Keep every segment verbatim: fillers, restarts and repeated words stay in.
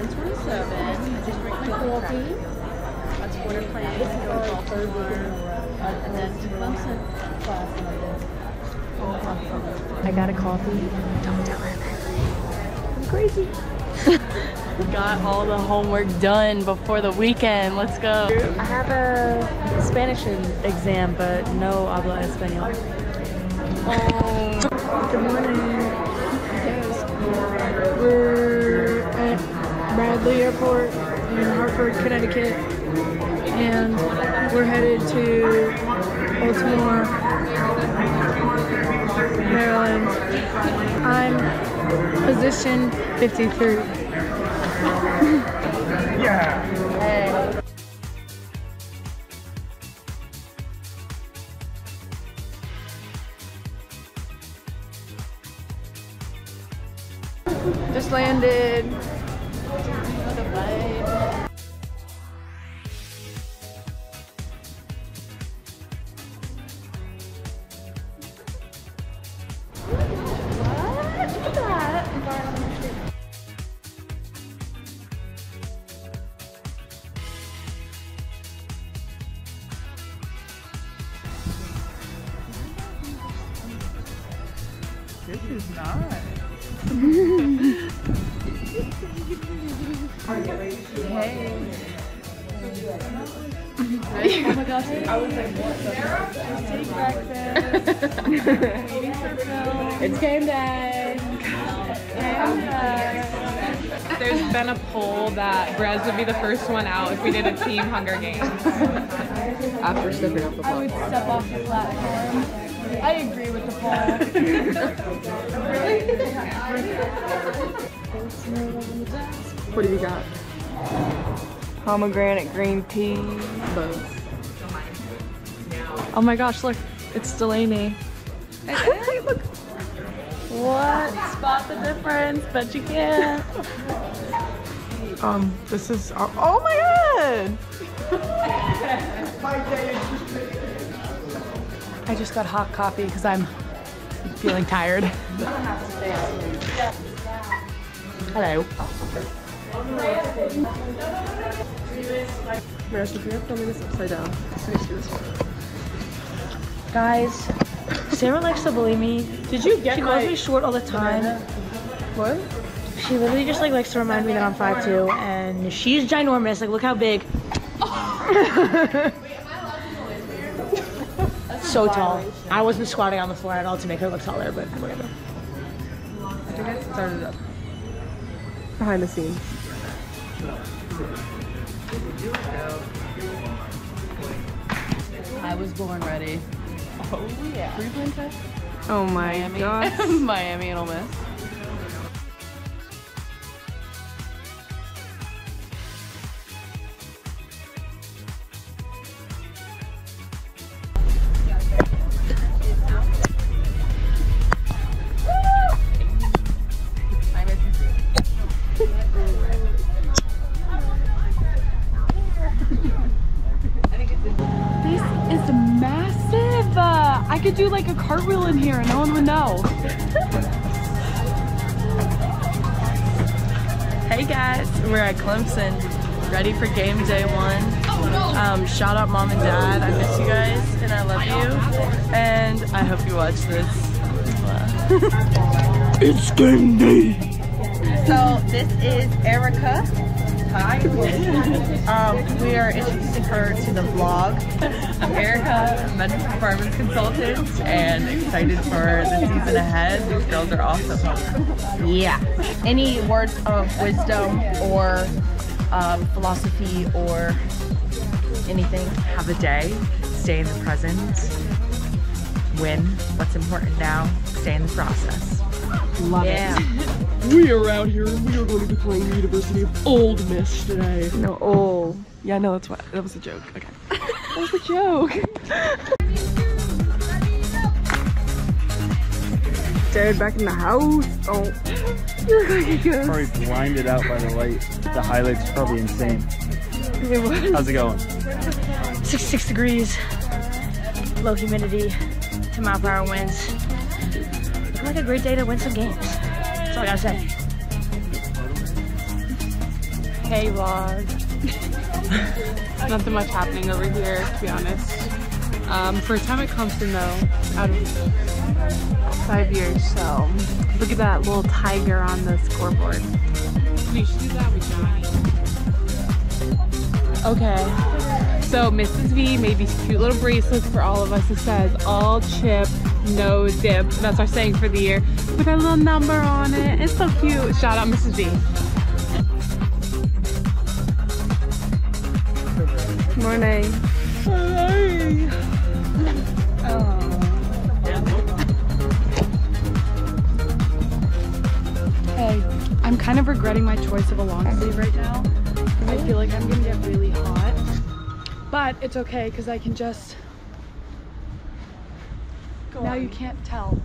ten twenty-seven. I just drink my coffee. That's quarter plan. And then to Clemson. I got a coffee. Don't tell her. I'm crazy. Got all the homework done before the weekend. Let's go. I have a Spanish exam, but no habla español. Oh. Good morning. Yes. We're at Bradley Airport in Hartford, Connecticut, and we're headed to Baltimore, Maryland. I'm position fifty-three. Yeah. Hey. Just landed. This is nice. Hey. Oh my gosh, I was like, what the breakfast. It's game day. There's been a poll that Brez would be the first one out if we did a team Hunger Games. After stepping off the I would platform. step off the platform. I agree with the poll. What do you got? Pomegranate green tea. Both. Oh my gosh, look, it's Delaney. Hey, look. What? Spot the difference, but you can't. Um, this is our, oh my god! I just got hot coffee because I'm feeling tired. Hello. Marissa, if you're filming this upside down, so you do this one. Guys, Sarah likes to bully me. Did you get She my... calls me short all the time. What? She literally just like likes to remind me that I'm five two, and she's ginormous. Like, look how big. So tall. I wasn't squatting on the floor at all to make her look taller, but whatever. I think I started up. Behind the scenes. I was born ready. Oh yeah. Cleveland Tech? Oh my Miami. god. Miami and Ole Miss. I could do like a cartwheel in here and no one would know. Hey guys, we're at Clemson, ready for game day one. Um, shout out mom and dad, I miss you guys and I love you. And I hope you watch this. It's game day! So this is Erica. Hi. Um, we are introducing her to the vlog. I'm Erica, a mental performance consultant, and excited for the season ahead. These girls are awesome. Yeah. Any words of wisdom or um, philosophy or anything? Have a day, stay in the present, win what's important now, stay in the process. Love Yeah. it. We are out here and we are going to be playing the University of Old Miss today. No, oh. Yeah, no, that's what, that was a joke. Okay. That was a joke. Jared back in the house. Oh. You look like a ghost. Probably blinded out by the light. The highlights are probably insane. It was. How's it going? sixty-six degrees, low humidity, two mile per hour winds. Looking like a great day to win some games. That's all I gotta say. Hey vlog. Nothing much happening over here, to be honest. Um, first time at Clemson though, out of five years. So look at that little tiger on the scoreboard. We should do that with Johnny. Okay. So Missus V made these cute little bracelets for all of us. It says all chip, no dip. That's our saying for the year. With our little number on it. It's so cute. Shout out Missus V. Morning. Hi. Hey, I'm kind of regretting my choice of a long sleeve right now. I feel like I'm gonna get really hot. But it's okay because I can just... Go now on. You can't tell.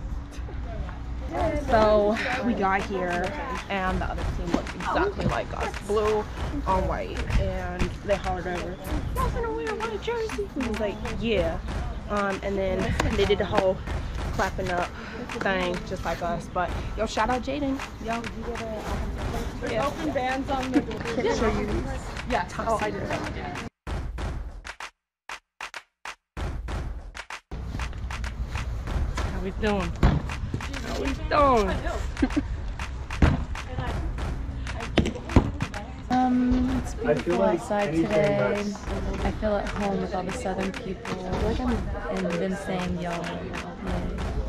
So we got here and the other team looked exactly like us, blue on white, and they hollered over, "Y'all gonna wear a white jersey?" We was like, "Yeah," um, and then they did the whole clapping up thing just like us. But yo, shout out Jaden. Yo, you get a yeah. Open bands on the door. Can I show you these? Yeah. Oh, I did. How we doing? How we doing? Um, it's beautiful like outside today. I feel at home with all the southern people. I feel like I'm and been saying y'all. Yeah.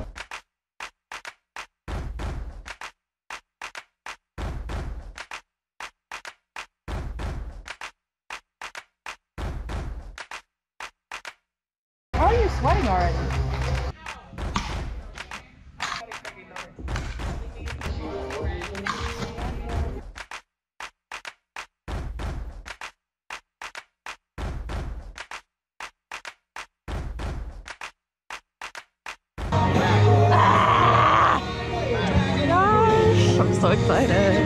Why are you sweating already? I'm so excited.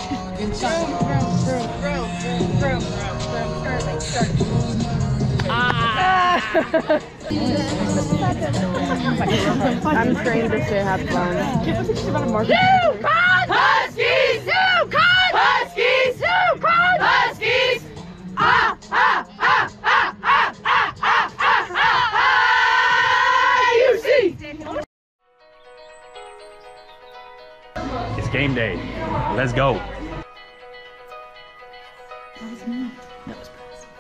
I'm trained to say have fun. UConn! Huskies! UConn! Huskies! UConn! Huskies! Ah! Ah! Ah! Ah! Ah! Ah! Ah! Ah! Ah! U C! It's game day. Let's go. That was me. That was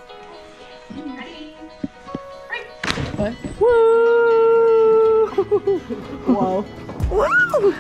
What? Woo! Whoa. Woo!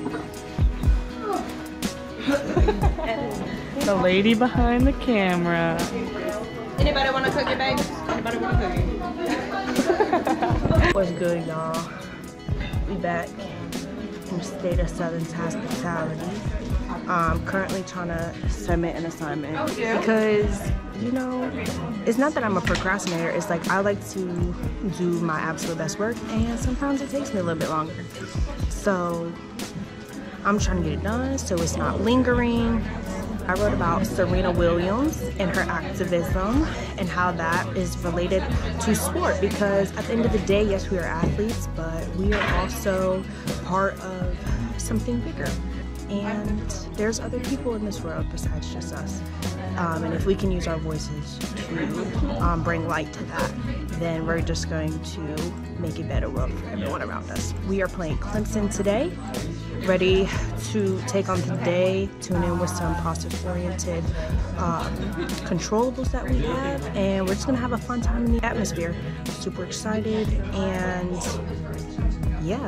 The lady behind the camera. Anybody want to cook it, babe? Anybody want to cook it? What's good, y'all? We back from State of Southern's hospitality. Um, currently trying to submit an assignment because, you know, it's not that I'm a procrastinator. It's like I like to do my absolute best work, and sometimes it takes me a little bit longer. So I'm trying to get it done so it's not lingering. I wrote about Serena Williams and her activism and how that is related to sport, because at the end of the day, yes, we are athletes, but we are also part of something bigger. And there's other people in this world besides just us. Um, and if we can use our voices to um, bring light to that, then we're just going to make a better world for everyone around us. We are playing Clemson today, ready to take on the day, tune in with some process-oriented um, controllables that we have, and we're just gonna have a fun time in the atmosphere. Super excited, and yeah.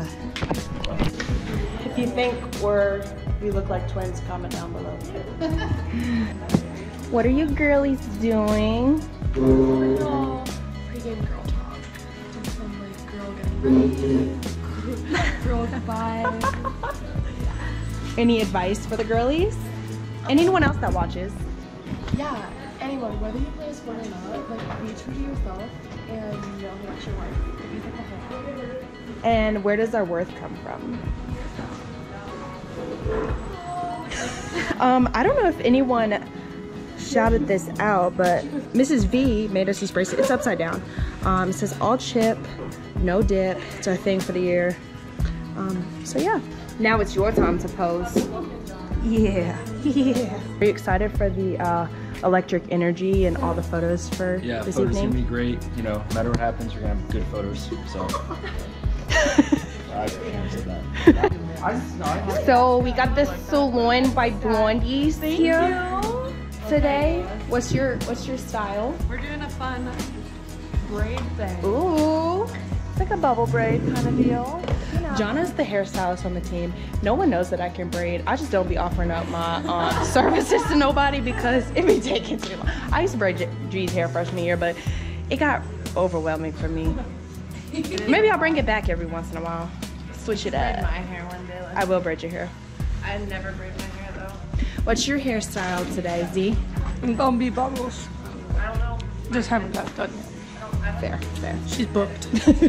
If you think we're we look like twins, comment down below. What are you girlies doing? Oh, pre-game girl talk. Just some like girl getting girl vibe. Any advice for the girlies? And anyone else that watches? Yeah, anyone, whether you play a sport or not, like be true to yourself and know what your worth. And where does our worth come from? Um, I don't know if anyone shouted this out, but Missus V made us this bracelet. It's upside down. Um, it says all chip, no dip. It's our thing for the year. Um, so yeah. Now it's your time to pose. Yeah, yeah. Are you excited for the uh, electric energy and all the photos for Yeah, this photos evening? gonna be great. You know, no matter what happens, we're gonna have good photos. So I can't say that. So we got this sirloin by Blondies here today. What's your What's your style? We're doing a fun braid thing. Ooh, it's like a bubble braid kind of deal. Jonna's the hairstylist on the team. No one knows that I can braid. I just don't be offering up my um, services to nobody because it be taking too long. I used to braid G's hair freshman year, but it got overwhelming for me. Maybe I'll bring it back every once in a while. Switch it up. Braid my hair one day. I will braid your hair. I never braid my hair though. What's your hairstyle today, Z? Gonna bubbles. I don't know. Just haven't got done yet. Fair, fair. She's booked.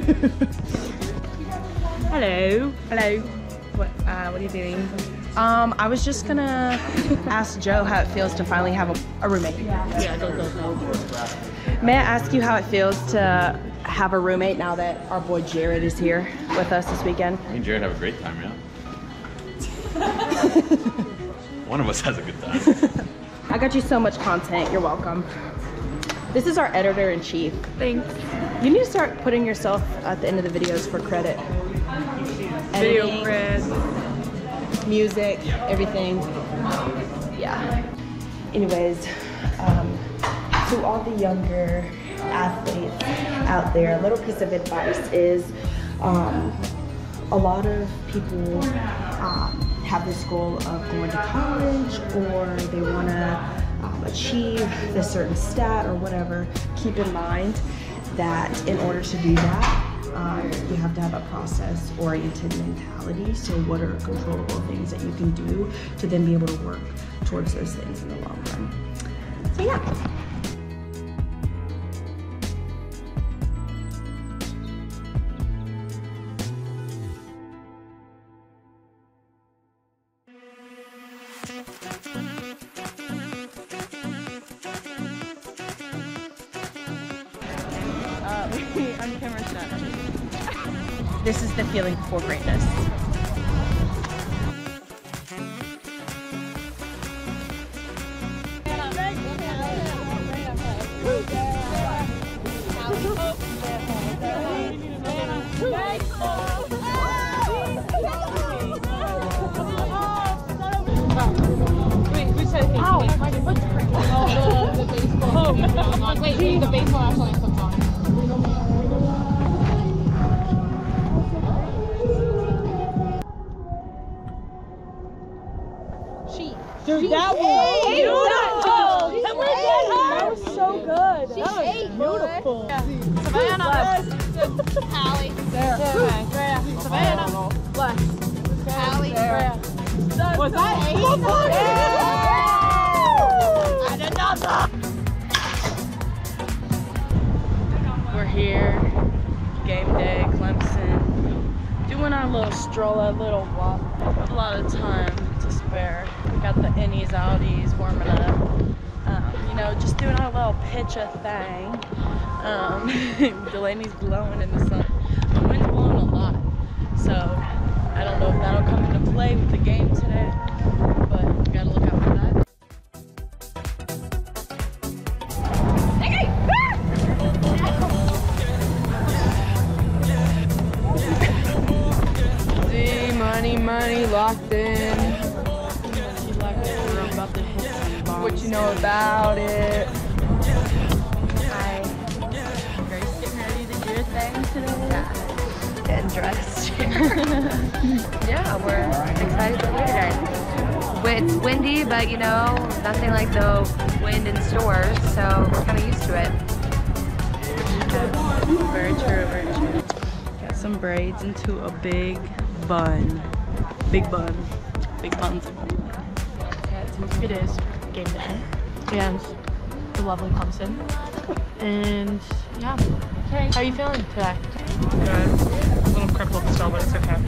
Hello. Hello. What, uh, what are you doing? Um, I was just gonna ask Joe how it feels to finally have a, a roommate. Yeah, go, go, go. May I ask you how it feels to have a roommate now that our boy Jared is here with us this weekend? Me and Jared have a great time, yeah. One of us has a good time. I got you so much content. You're welcome. This is our editor-in-chief. Thanks. You need to start putting yourself at the end of the videos for credit. Video Editing, grid. music, everything. Yeah. Anyways, um, to all the younger athletes out there, a little piece of advice is um, a lot of people um, have this goal of going to college, or they want to um, achieve this certain stat or whatever. Keep in mind that in order to do that, um, you have to have a process-oriented mentality. So what are controllable things that you can do to then be able to work towards those things in the long run? So yeah. On camera shot. This is the feeling before greatness. Wait, who said hey? Ow, my foot's cracked. Oh, the, the baseball. Oh, wait, wait, the baseball actually comes on. Dude, that was beautiful! That was so good! She That was ate, beautiful! Yeah. Savannah! Hallie. There. Okay. There. Savannah. Left. Hallie. There. Was that eight? Yeah. And another! We're here, game day, Clemson, doing our little stroll, our little walk. A lot of time to spare. We got the innies, outies warming up. Um, you know, just doing our little pitcher thing. Um, Delaney's glowing in the sun. The wind's blowing a lot, so I don't know if that'll come into play with the game today, but we gotta look out for that. Money, money, locked in. We're about to hit some bombs. What you know about it? Hi. Grace getting ready to do your thing today? Yeah. Getting dressed Yeah, we're excited to be here today. It's windy, but you know, nothing like the wind in stores, so we're kind of used to it. Yeah. Very true, very true. Got some braids into a big bun. Big bun. Big buns. Yeah, it is game day. And the lovely Clemson. And yeah. Okay. How are you feeling today? Good. A little crippled still, but it's okay.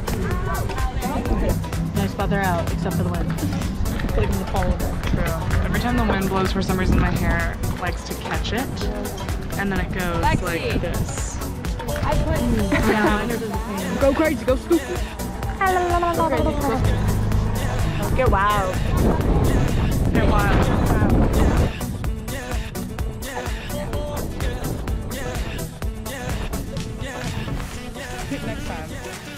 Nice weather out, except for the wind. Waiting to fall over. True. Every time the wind blows, for some reason my hair likes to catch it. And then it goes Lexi. like this. I put Yeah. Go crazy, go stupid. Get wild. Get wild. Next time.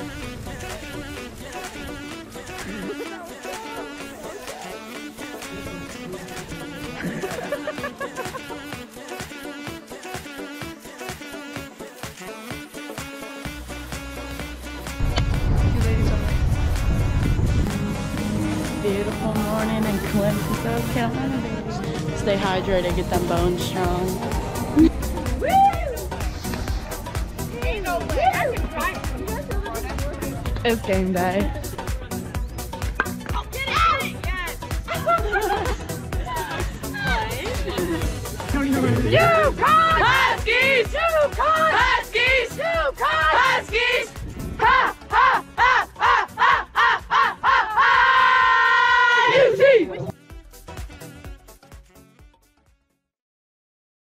Beautiful morning in Clemson, South Carolina. Stay hydrated, get them bones strong. It's game day. UConn! Huskies! UConn! Huskies! UConn! Huskies! Ha! Ha! Ha! Ha! Ha! Ha! Ha! U C!